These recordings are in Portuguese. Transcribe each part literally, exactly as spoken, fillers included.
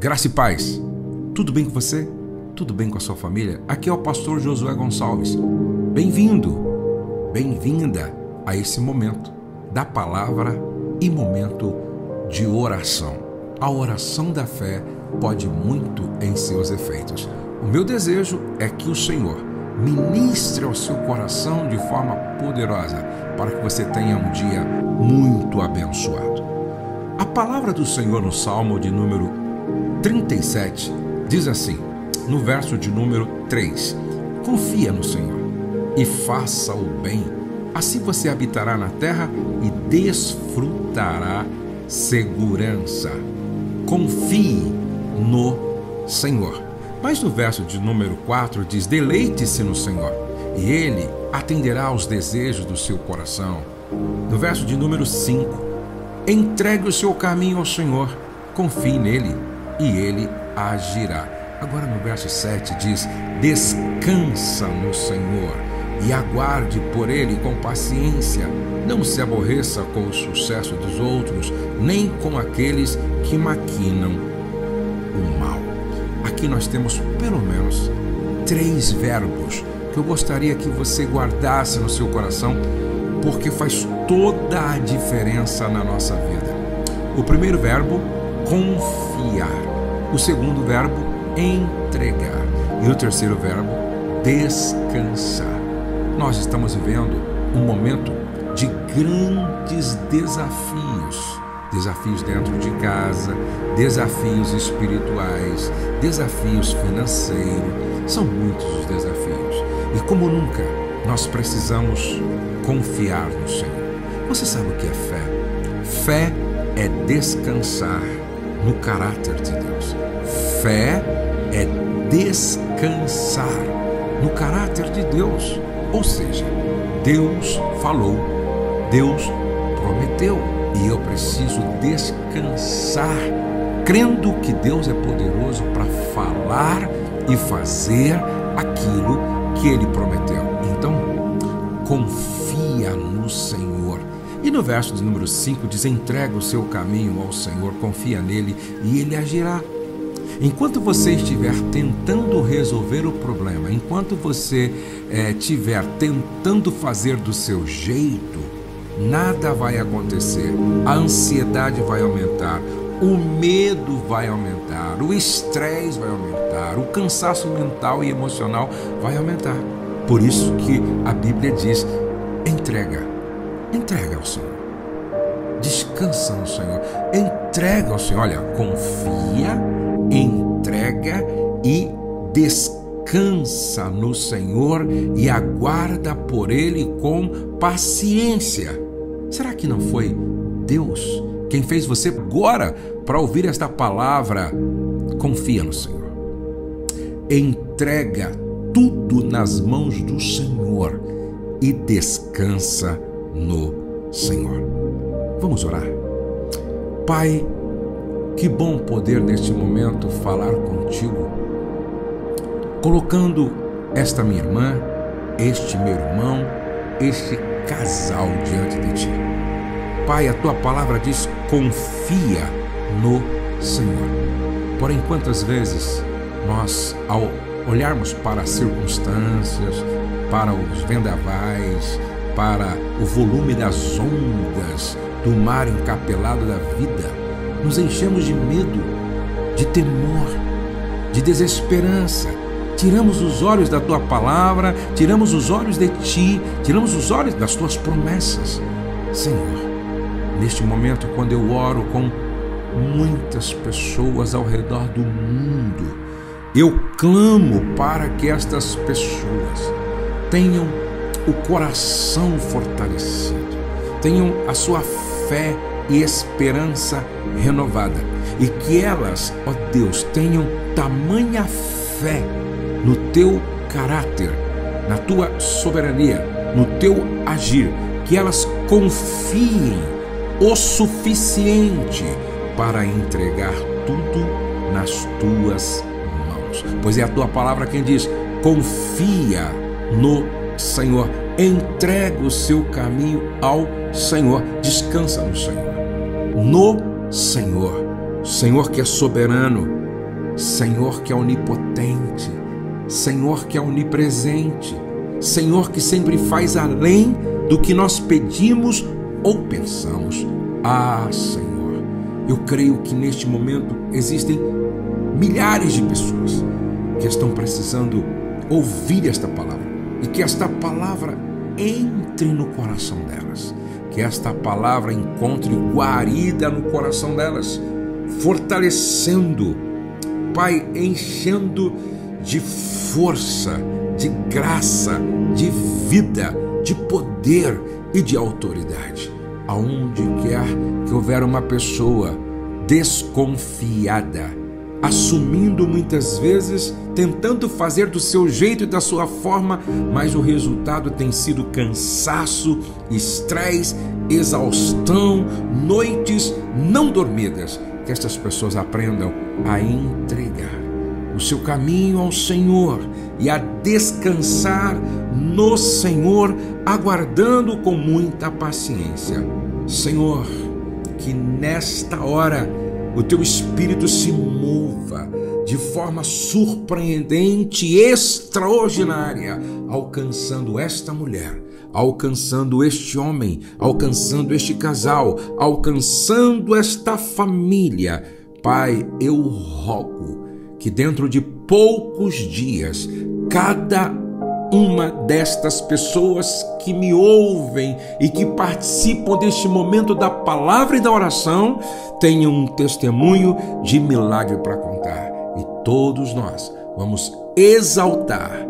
Graça e paz. Tudo bem com você? Tudo bem com a sua família? Aqui é o pastor Josué Gonçalves. Bem-vindo, bem-vinda a esse momento da palavra e momento de oração. A oração da fé pode muito em seus efeitos. O meu desejo é que o Senhor ministre ao seu coração de forma poderosa para que você tenha um dia muito abençoado. A palavra do Senhor no Salmo de número trinta e sete diz assim, no verso de número três: confia no Senhor e faça o bem, assim você habitará na terra e desfrutará segurança. Confie no Senhor. Mas no verso de número quatro diz: deleite-se no Senhor e Ele atenderá aos desejos do seu coração. No verso de número cinco: entregue o seu caminho ao Senhor, confie nele e Ele agirá. Agora no verso sete diz: descansa no Senhor e aguarde por Ele com paciência. Não se aborreça com o sucesso dos outros, nem com aqueles que maquinam o mal. Aqui nós temos pelo menos três verbos que eu gostaria que você guardasse no seu coração, porque faz toda a diferença na nossa vida. O primeiro verbo, confiar. O segundo verbo, entregar. E o terceiro verbo, descansar. Nós estamos vivendo um momento de grandes desafios. Desafios dentro de casa, desafios espirituais, desafios financeiros. São muitos os desafios. E como nunca, nós precisamos confiar no Senhor. Você sabe o que é fé? Fé é descansar no caráter de Deus. Fé é descansar no caráter de Deus. Ou seja, Deus falou, Deus prometeu. E eu preciso descansar, crendo que Deus é poderoso para falar e fazer aquilo que Ele prometeu. Então, confia no Senhor. E no verso de número cinco diz: entrega o seu caminho ao Senhor, confia nele e Ele agirá. Enquanto você estiver tentando resolver o problema, enquanto você é, estiver tentando fazer do seu jeito, nada vai acontecer. A ansiedade vai aumentar, o medo vai aumentar, o estresse vai aumentar, o cansaço mental e emocional vai aumentar. Por isso que a Bíblia diz: entrega, entrega ao Senhor, descansa no Senhor, entrega ao Senhor. Olha, confia, entrega e descansa no Senhor e aguarda por Ele com paciência. Será que não foi Deus quem fez você agora para ouvir esta palavra? Confia no Senhor. Entrega tudo nas mãos do Senhor e descansa no Senhor. Vamos orar. Pai, que bom poder neste momento falar contigo, colocando esta minha irmã, este meu irmão, este casal diante de ti. Pai, a tua palavra diz: confia no Senhor. Porém, quantas vezes nós, ao olharmos para as circunstâncias, para os vendavais, para o volume das ondas do mar encapelado da vida, nos enchemos de medo, de temor, de desesperança. Tiramos os olhos da tua palavra, tiramos os olhos de ti, tiramos os olhos das tuas promessas. Senhor, neste momento, quando eu oro com muitas pessoas ao redor do mundo, eu clamo para que estas pessoas tenham o coração fortalecido, tenham a sua fé e esperança renovada, e que elas, ó Deus, tenham tamanha fé no teu caráter, na tua soberania, no teu agir, que elas confiem o suficiente para entregar tudo nas tuas mãos. Pois é a tua palavra quem diz: confia no Senhor, entrega o seu caminho ao Senhor, descansa no Senhor. No Senhor, Senhor que é soberano, Senhor que é onipotente, Senhor que é onipresente, Senhor que sempre faz além do que nós pedimos ou pensamos. Ah, Senhor, eu creio que neste momento existem milhares de pessoas que estão precisando ouvir esta palavra e que esta palavra entre no coração delas, que esta palavra encontre guarida no coração delas, fortalecendo, Pai, enchendo de força, de graça, de vida, de poder e de autoridade. Aonde quer que houver uma pessoa desconfiada, assumindo muitas vezes, tentando fazer do seu jeito e da sua forma, mas o resultado tem sido cansaço, estresse, exaustão, noites não dormidas. Que estas pessoas aprendam a entregar o seu caminho ao Senhor e a descansar no Senhor, aguardando com muita paciência. Senhor, que nesta hora o teu Espírito se mova de forma surpreendente e extraordinária, alcançando esta mulher, alcançando este homem, alcançando este casal, alcançando esta família. Pai, eu rogo que dentro de poucos dias, cada uma destas pessoas que me ouvem e que participam deste momento da palavra e da oração tenham um testemunho de milagre para contar. E todos nós vamos exaltar,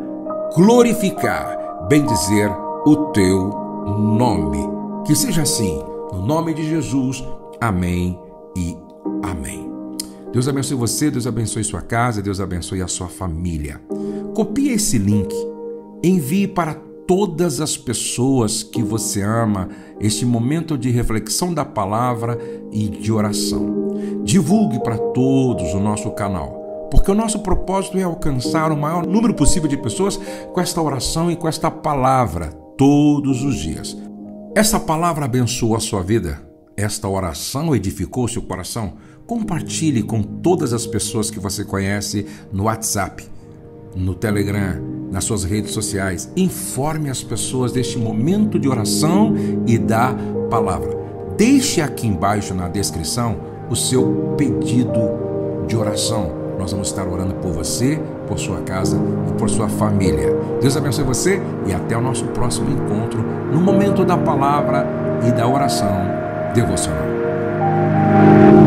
glorificar, bendizer o teu nome. Que seja assim, no nome de Jesus. Amém e amém. Deus abençoe você, Deus abençoe sua casa, Deus abençoe a sua família. Copie esse link, envie para todas as pessoas que você ama este momento de reflexão da palavra e de oração. Divulgue para todos o nosso canal, porque o nosso propósito é alcançar o maior número possível de pessoas com esta oração e com esta palavra todos os dias. Esta palavra abençoou a sua vida? Esta oração edificou o seu coração? Compartilhe com todas as pessoas que você conhece no WhatsApp, no Telegram, nas suas redes sociais. Informe as pessoas deste momento de oração e da palavra. Deixe aqui embaixo na descrição o seu pedido de oração. Nós vamos estar orando por você, por sua casa e por sua família. Deus abençoe você e até o nosso próximo encontro no momento da palavra e da oração devocional.